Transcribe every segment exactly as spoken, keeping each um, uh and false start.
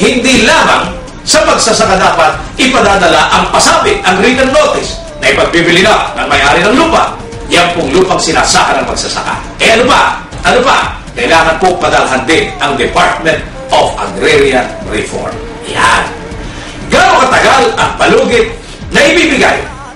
hindi lamang sa magsasaka dapat ipadadala ang pasabi, ang written notice na ipagbibili na ng may-ari ng lupa. Yan pong lupang sinasaka ng magsasaka. Eh ano pa? Ano pa? Kailangan po padalhan din ang Department of Agrarian Reform. Yan. Gano'ng katagal ang palugit na ibibigay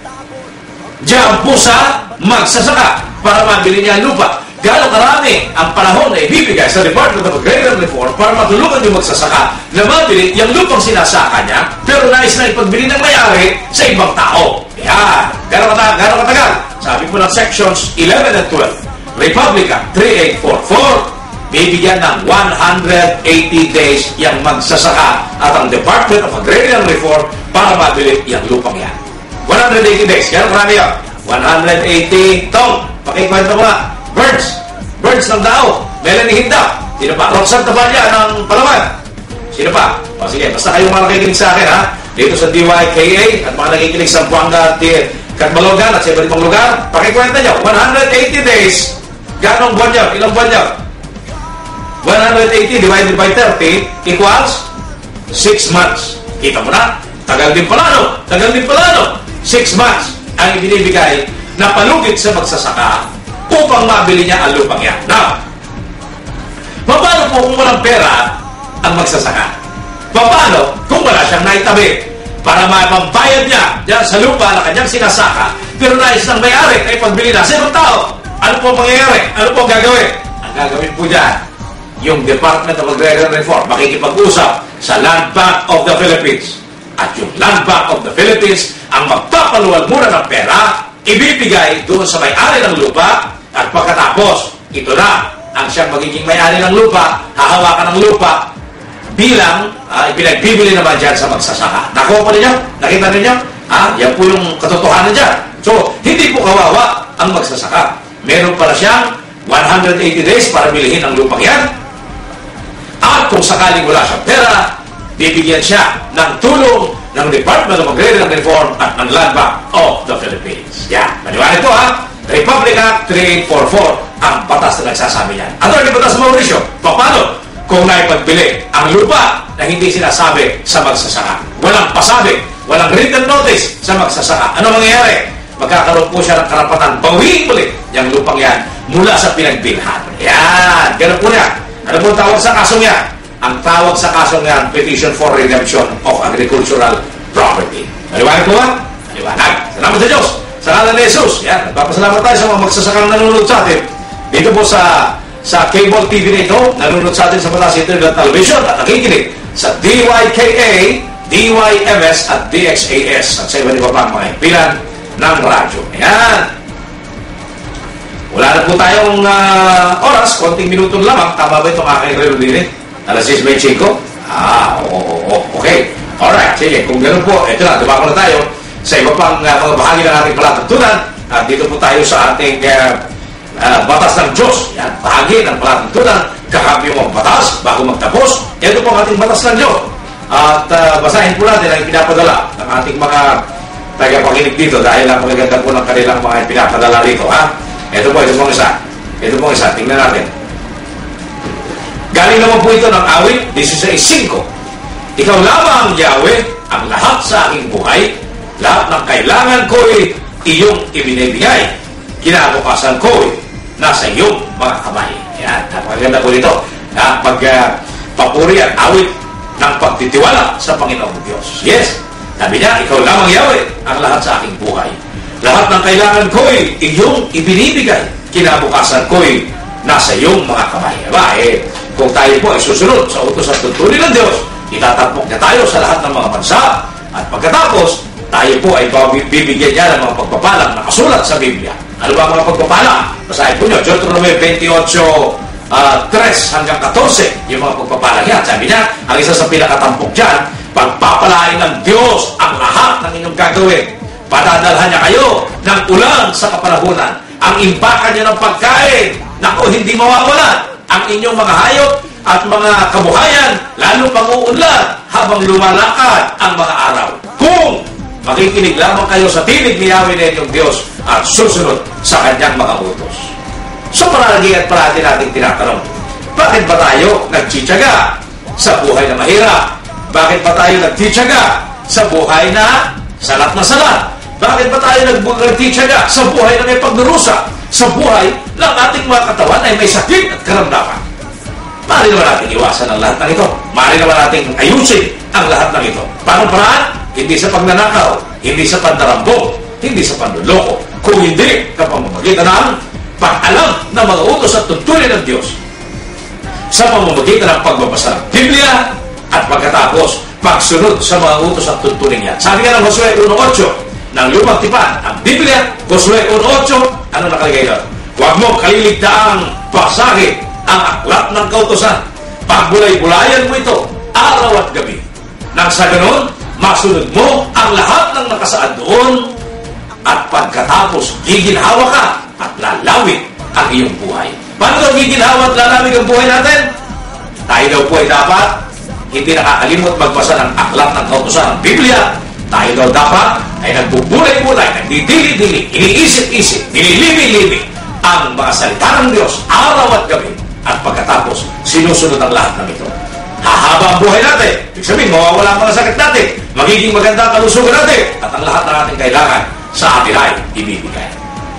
diyan po sa magsasaka para mabili niya ang lupa? Gano'ng karami ang panahon na ibibigay sa Department of Agrarian Reform para matulungan yung magsasaka na mabili yung lupang sinasaka niya pero nais na ipagbili ng may-ari sa ibang tao? Yan. Gano'ng katagal? Gano'ng katagal? Sabi po ng Sections eleven and twelve, Republic Act thirty-eight forty-four, bibigyan ng one hundred eighty days yung magsasaka at ang Department of Agrarian Reform para mabili yung lupang yan. one hundred eighty days. Gano'ng karami yan? one hundred eighty. Tom, pakikwento mo nga. Birds. Birds ng Dao. Melanie Hinda. Sino pa? Roxanne Taballa ng Palawan. Sino pa? O sige, basta kayong mga nakikinig sa akin, ha? Dito sa D Y K A at mga nakikinig sa Buanga, Catbalogan at sa iba't ibang lugar, pakikwenta nyo. one hundred eighty days. Ganong buwan nyo? Ilang buwan nyo? one hundred eighty divided by thirty equals six months. Kita mo na? Tagal din pala, no? Tagal din pala, no? six months ang ibinibigay na palugit sa magsasaka upang mabili niya ang lupang yan. Now, paano po kung walang pera ang magsasaka? Paano kung wala siyang naitabi para mapambayad niya dyan sa lupa na kanyang sinasaka pero nais ng may-ari ay pagbili na sa ibang tao? Ano po mangyayari? Ano po gagawin? Ang gagawin po dyan, yung Department of Agrarian Reform makikipag-usap sa Land Bank of the Philippines. At yung Land Bank of the Philippines ang magpapaluwal muna ng pera, ibibigay doon sa may-ari ng lupa, at pagkatapos, ito na ang siyang magiging may-ari ng lupa, hahawakan ng lupa bilang uh, ipinagbibili naman dyan sa magsasaka. Nakuha po ninyo? Nakita ninyo? Ah, yan po yung katotohanan dyan. So, hindi po kawawa ang magsasaka. Meron pala siyang one hundred eighty days para bilihin ang lupang yan. At kung sakaling wala siyang pera, bibigyan siya ng tulong ng Department of Agrarian Reform at ng Land Bank of the Philippines. Yan. Maniwala po, ha? Republic Act thirty-eight forty-four ang batas na nagsasabi yan. Ano ang batas, Mauricio? Paano kung naipagbili ang lupa na hindi sinasabi sa magsasaka? Walang pasabi, walang written notice sa magsasaka. Ano mangyayari? Magkakaroon po siya ng karapatan bawiin ulit yung lupang yan mula sa pinagbilhan. Yan. Ganun po yan. Ano po tawag sa kasong yan? Ang tawag sa kasong yan, Petition for Redemption of Agricultural Property. Maliwanag po ba? Maliwanag. Salamat sa Diyos. Sa ngalan ni Jesus. Yan. Nagpapasalamat tayo sa mga magsasakang nanonood sa atin. Dito po sa sa cable T V na ito, nanonood sa atin sa Batas Internet Television at nakikinig sa D Y K A, D Y M S at D X A S at sa iba iba pang mga himpilan ng radyo. Ayan. Wala na po tayong uh, oras, konting minuto lamang. Tama ba itong aking relo din eh? alas six twenty-five? Ah, oo, oo, oo. Okay. Alright, sige. Kung ganoon po, ito na, dumako na tayo sa iba pang uh, mga bahagi ng ating palatuntunan. At dito po tayo sa ating uh, uh, batas ng Diyos. Yan, bahagi ng palatuntunan. Kakambyo ang batas bago magtapos. Ito po ang ating batas ng Diyos. At uh, basahin po natin ang pinapadala ng ating mga tagapakinig dito dahil ang magaganda po ng kanilang mga pinapadala rito. Ha? Ito po, ito po isa. Ito po isa. Tingnan natin. Galing naman po ito ng awit sixteen five. Ikaw lamang, Yahweh, ang lahat sa aking buhay. Lahat ng kailangan ko'y iyong ibinibigay. Kinabukasan ko'y nasa iyong mga kamay. Yan, napakaganda po dito. Na pag uh, papuri at awit ng pagtitiwala sa Panginoong Diyos. Yes, sabi niya, ikaw lamang, Yahweh, ang lahat sa aking buhay. Lahat ng kailangan ko'y iyong ibinibigay. Kinabukasan ko'y nasa iyong mga kamay. Aba, eh, kung tayo po ay susunod sa utos at tuntunin ng Diyos, itatapok niya tayo sa lahat ng mga bansa. At pagkatapos, tayo po ay bibigyan niya ng mga pagpapalang nakasulat sa Biblia. Ano ba ang mga pagpapalang? Basahin po niyo, Deuteronomy twenty-eight, uh, three hanggang fourteen, yung mga pagpapalang yan. Sabi niya, ang isa sa pinakatampok dyan, pagpapalain ng Diyos ang lahat ng inyong gagawin. Padadalhan niya kayo ng ulan sa kapanahunan. Ang impakan niya ng pagkain, naku, hindi mawawala. Ang inyong mga hayop at mga kabuhayan, lalo pang uunlad habang lumalakad ang mga araw. Kung makikinig lamang kayo sa tinig ni Yahweh na inyong Diyos at susunod sa kanyang mga utos. So palagi at parati nating tinatanong, bakit ba tayo nagtsitsaga sa buhay na mahirap? Bakit ba tayo nagtityaga sa buhay na salat na salat? Bakit ba tayo nagtityaga sa buhay na may pagdurusa? Sa buhay ng ating mga katawan ay may sakit at karamdaman. Maaari naman natin iwasan ang lahat ng ito. Maaari naman natin ayusin ang lahat ng ito. Paano paraan? Hindi sa pagnanakaw, hindi sa pandarambong, hindi sa panluloko, kung hindi kapamamagitan ng pag-alam ng mga utos at tuntunin ng Diyos, sa pamamagitan ng pagbabasa ng Biblia, at pagkatapos pagsunod sa mga utos at tuntunin niya. Sabi nga ng Josue one eight ng Lumang Tipan, ang Biblia, Josue one eight, ano nakalagay doon? Huwag mo kaliligtaang basahin ang aklat ng kautosan. Pagbulay-bulayan mo ito araw at gabi. Nang sa ganun, masunod mo ang lahat ng nakasaad doon, at pagkatapos giginhawa ka at lalawin ang iyong buhay. Paano daw giginhawa at lalawin ang buhay natin? Tayo daw po ay dapat hindi nakakalimot magbasa ng aklat ng kautosan ng Biblia. Tayo daw dapat ay nagbubulay-bulay, nagdidili-dili, iniisip-isip, nililimi-limi ang mga salita ng Diyos araw at gabi, at pagkatapos sinusunod ang lahat ng ito. Hahaba ang buhay natin. Ibig sabihin, mawawala ang mga sakit natin, magiging maganda ang kalusugan natin, at ang lahat ng ating kailangan sa atin ay ibibigay.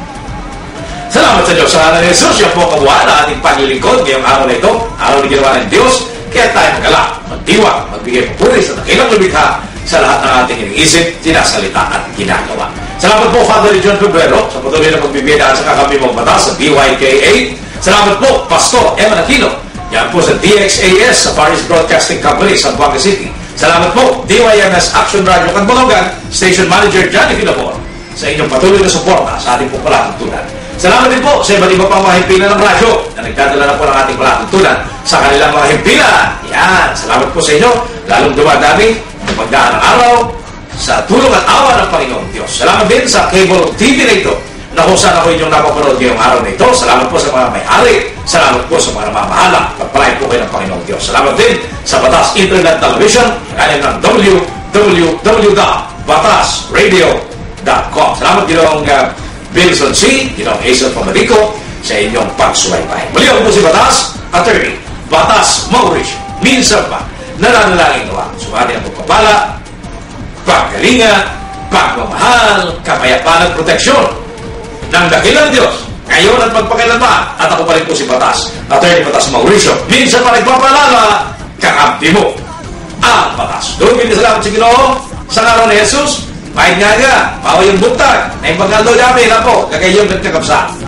Salamat sa Diyos. Sa ngalan ni Jesus, yan po kabuhan na ating paglilingkod ngayong araw na ito, araw na ginawa ng Diyos. Kaya tayo magala, magdiwang, magbigay papuri sa dakilang lumikha sa lahat ng ating iniisip, sinasalita at ginagawa. Salamat po, Father John Pebrero, sa patuloy na pagbibigay sa kakami mong batas sa B Y K A. Salamat po, Pastor Emma Aquino, yan po sa D X A S, sa Far East Broadcasting Company sa Buanga City. Salamat po, D Y M S Action Radio Kanbalogan, Station Manager Johnny Filapor, sa inyong patuloy na suporta sa ating po palatuntunan. Salamat din po sa iba't iba pang mga himpilan ng radyo na nagdadala na po ng ating palatuntunan sa kanilang mga himpilan. Yan, salamat po sa inyo, lalong dumadami ng pagdaan ng araw sa tulong at awa ng Panginoong Diyos. Salamat din sa cable T V na ito na kung saan ako inyong napapanood ngayong araw na ito. Salamat po sa mga may-ari. Salamat po sa mga namamahala. Pagpalain po kayo ng Panginoong Diyos. Salamat din sa Batas Internet Television, kaya ng w w w dot batas radio dot com. Salamat ginawang uh, Bilson C, ginawang Hazel Pamadico sa inyong pagsubaybay. Muli ako po si Batas, Attorney Batas Mauricio. Minsan pa, nananalangin nawa. Sumali ang pagpapala, pagkalinga, pagmamahal, kapayapaan at proteksyon ng dakilang Diyos ngayon at magpakailanman. At ako pa rin po si Batas, Attorney Batas Mauricio. Minsan pa nagpapalala, kakampi mo ang batas. Doon hindi salamat sa Ginoo sa ngalan ni Jesus. Kahit nga nga, bawa yung buntag, na yung pagkando namin na po, kagayong nagkakapsa.